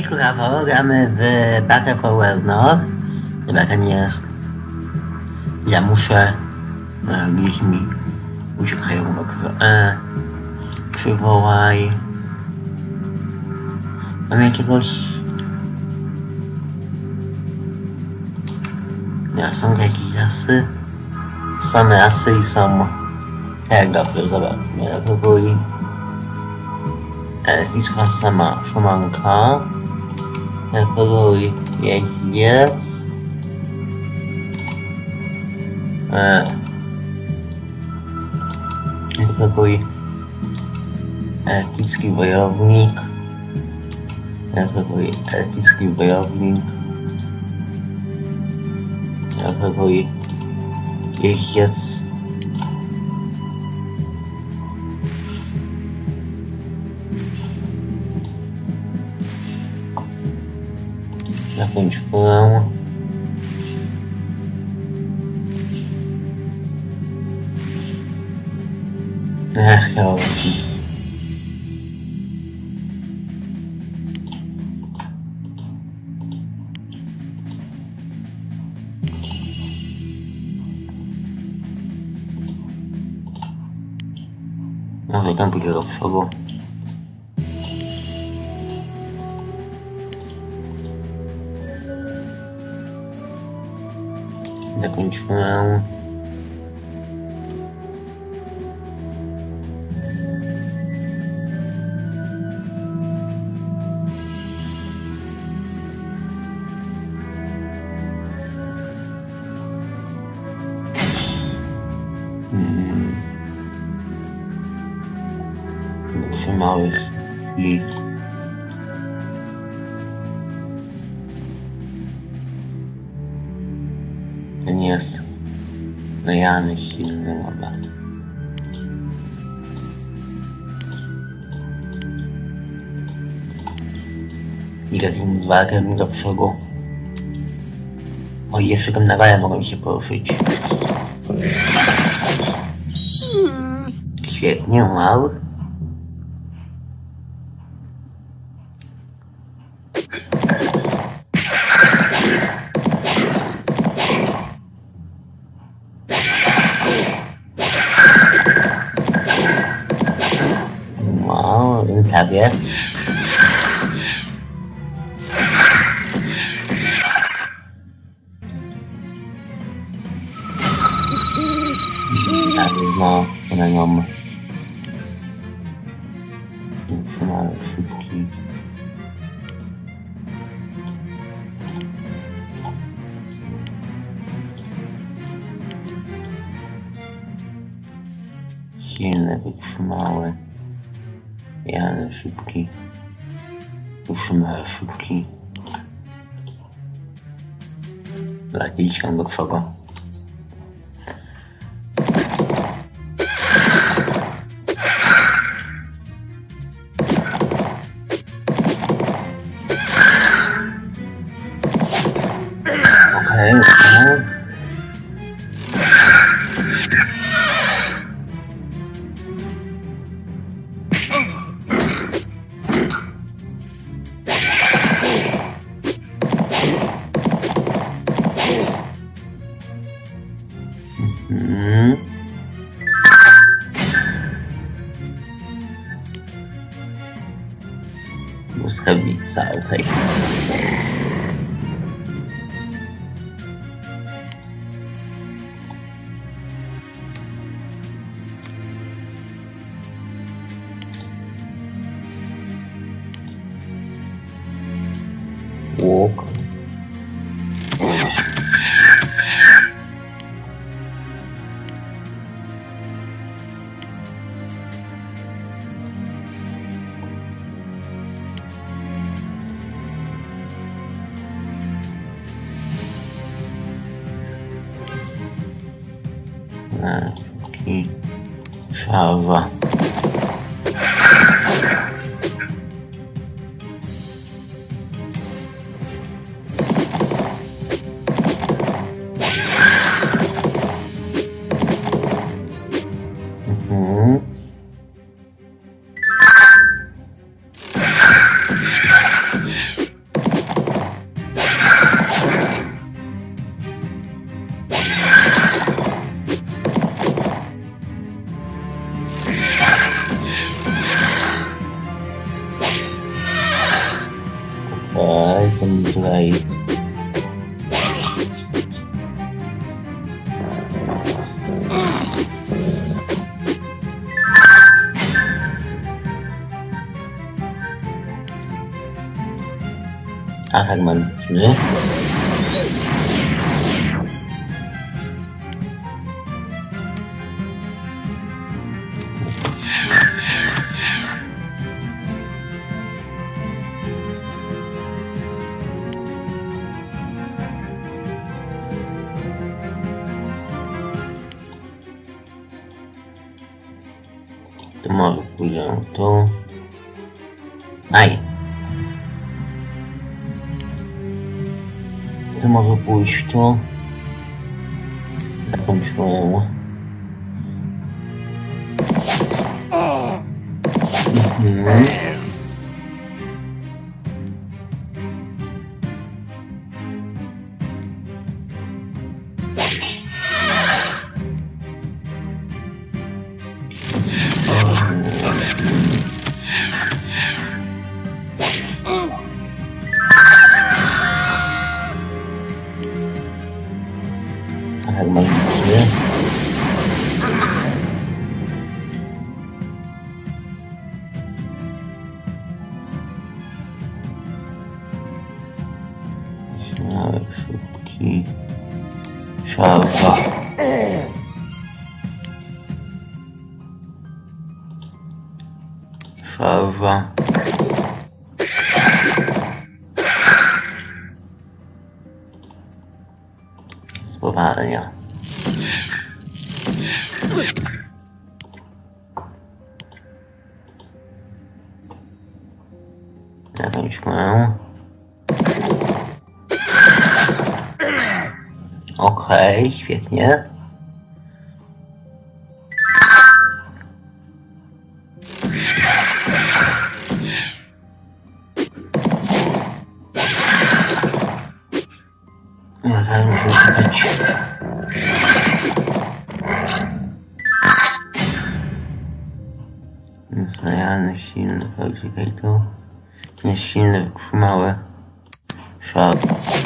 Cześć Kurawo, gramy w Battle for Wellnor. Chyba ten jest. Ja muszę... gdzieś mi uciekają przywołaj... Mam jakiegoś... Nie, są jakieś rasy. Są rasy i są... Tak, dobrze, zobaczmy. Rozwój... Elficka sama szumanka. Rozwój jeździec. Rozwój elficki wojownik. Rozwój elficki wojownik. Rozwój jeździec. Zakończ grę. Teorii. Może tam pójdzie do przodu. Zakończyłem. Wytrzymałeś i ten jest najany silny nowa. I takim zwalkiem do przodu. O, jeszcze tam na gale mogą się poruszyć. Świetnie, wow. Wow, prawie. Tak, no, na nią. Utrzymamy szybki. Silny, wytrzymały. Jany szybki. Utrzymały szybki. Lecieć się do przodu. Okej, Błyskawica, okej. Łuk. I trawa. tutaj atak magiczny. To może pójdę tu. Aj! To może pójść tu. Zakończyłem. Atak magiczny. Śmiały, szybki. Szarwa. Szarwa. Spowalnia. Zakończmy. Okej, świetnie. Ja teraz muszę być. Znajany, silny, Fabrikator. Jest silny, wytrzymały. Szab.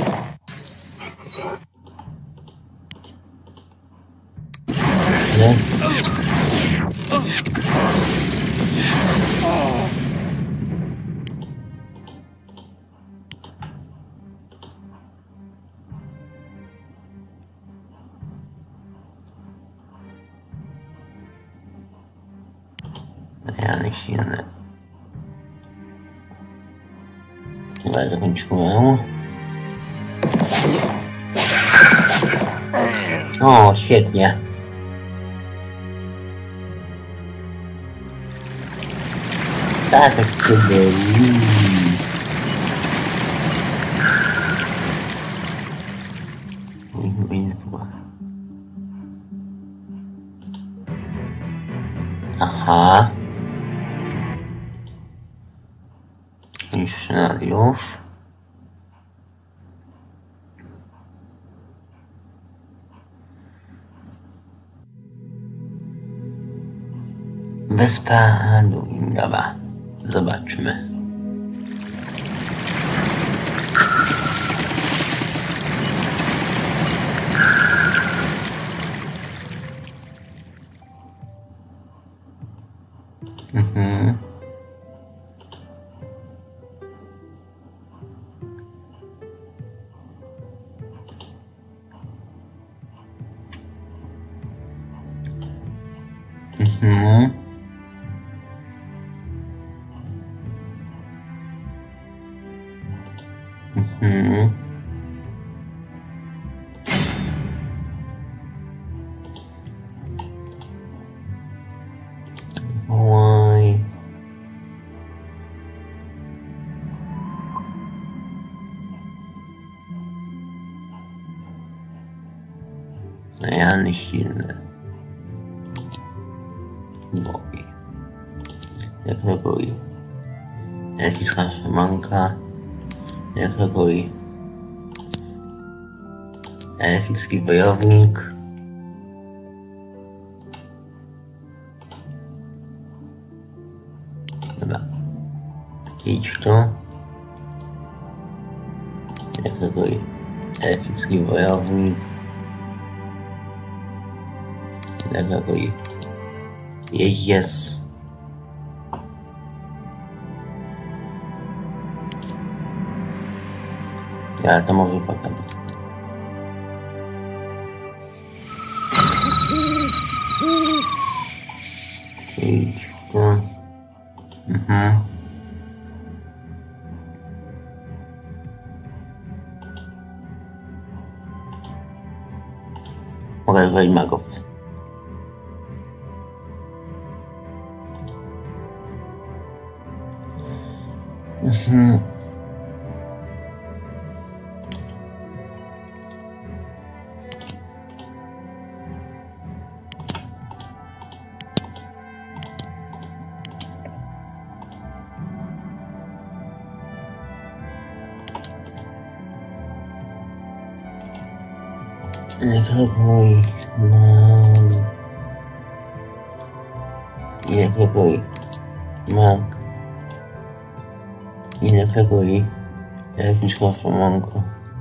Znajany, silny. Chyba zakończyłem. O, świetnie. Tak, tak sobie. Aha. I scenariusz. Wyspa Duingowa. Zobaczmy. Oj. Znajany, silny. Boi. Jak reaguje? Jakiś manka. Jak reaguje? Elficki wojownik. Dobra. Idź tu. Jakiego epicki wojownik. Jakiego jeździec. Ja to może potem. Mogę wejść magów. Jakiego mag i jakiego jakimś kosomonko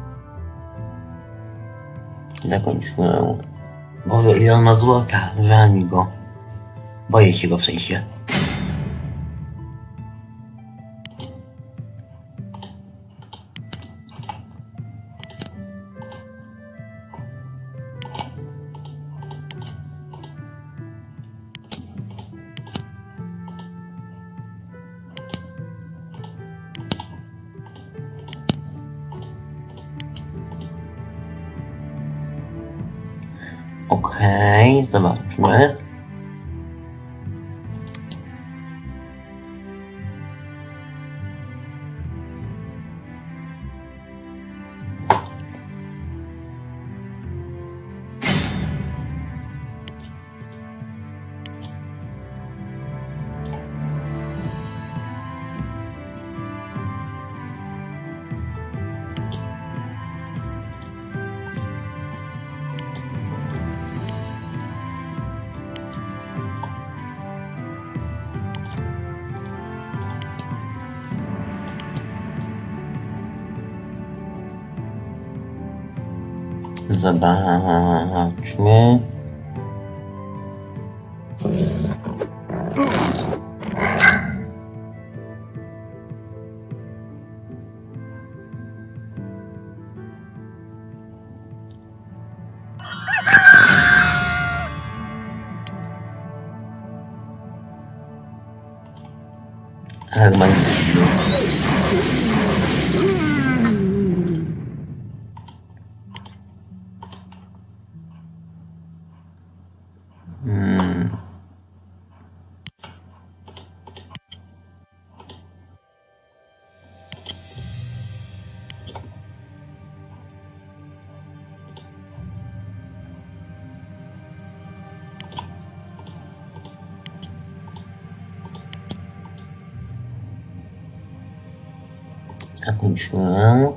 zakończyłem. Boże, ile on ma złota, żal mi go. Boję się go w sensie. Okej, zobaczmy. Zobaczmy. Zakończyłem.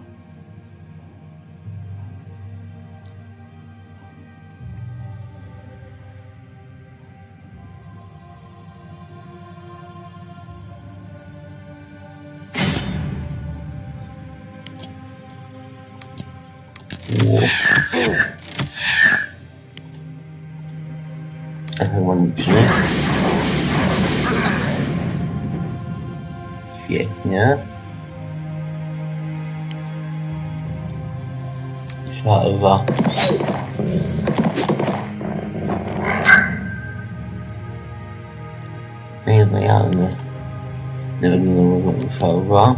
Harmonicznie. Świetnie. Szalwa. Nieznajomy. Nie wygląda szalwa.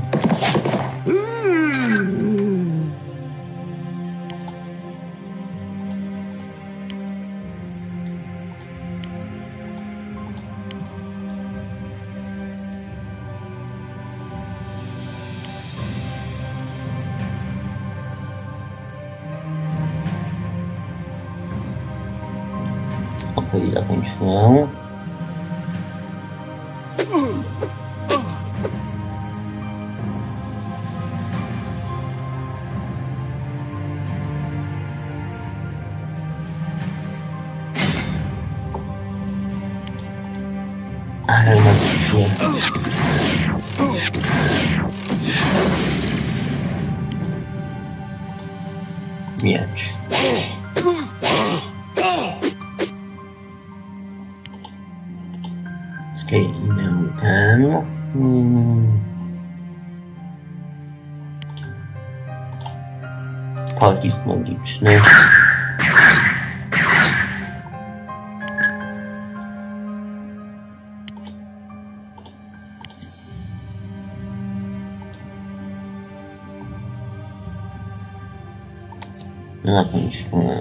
Okej, zakończyłem. Ale magicznie. miecz. Skejdę ten. Pocisk magiczny. Zakończymy.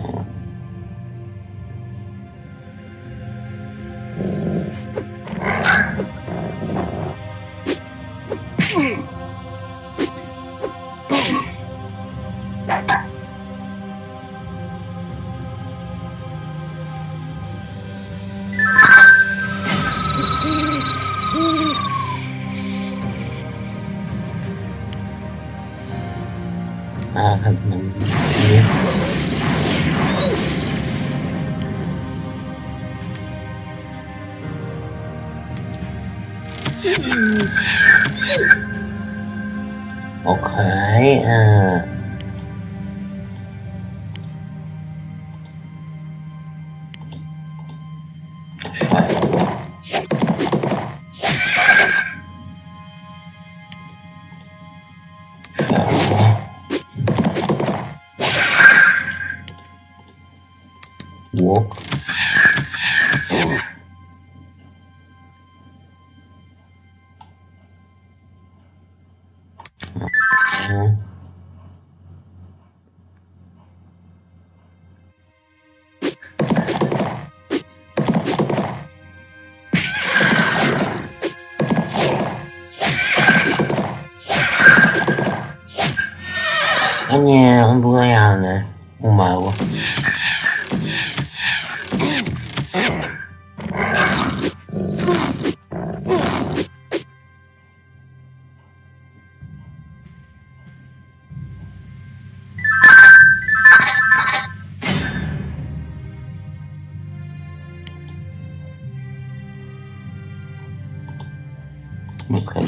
Okej, łuk. O nie, on był rany. Umarł. Okay.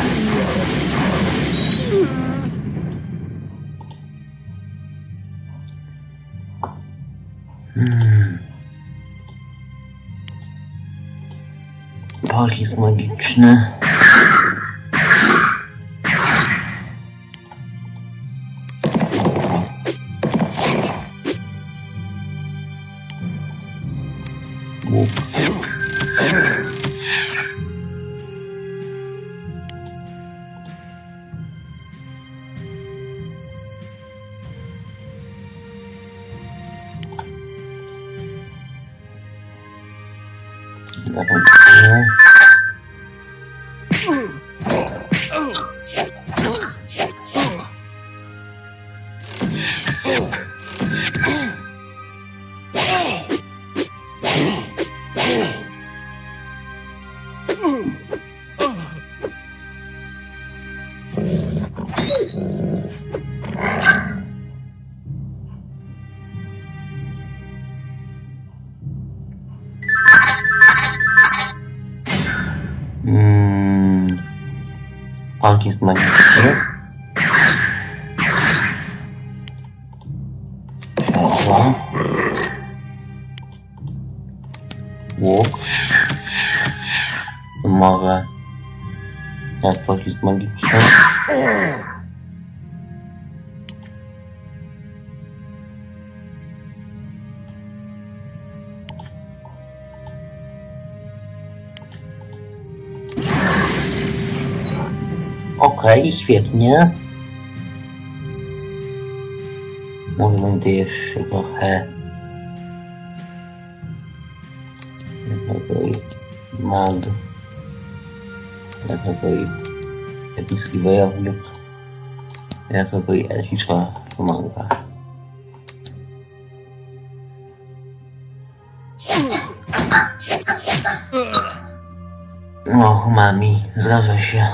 Pocisk magiczny. Łuk. Zakończymy. Pocisk magiczny. Światło. Łuk. Może teraz pocisk magiczny. Okej, świetnie. Może będę jeszcze trochę mag, epicki wojownik, elficza pomaga. No, mami, zgadza się.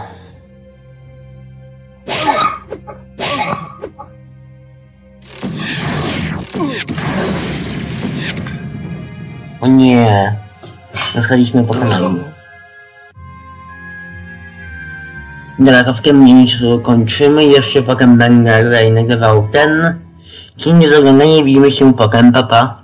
O nie, zaschaliśmy pokonani. Dobra, to w tym miejscu kończymy. Jeszcze potem będę nagrywał ten, Dzięki za oglądanie, widzimy się potem, pa pa.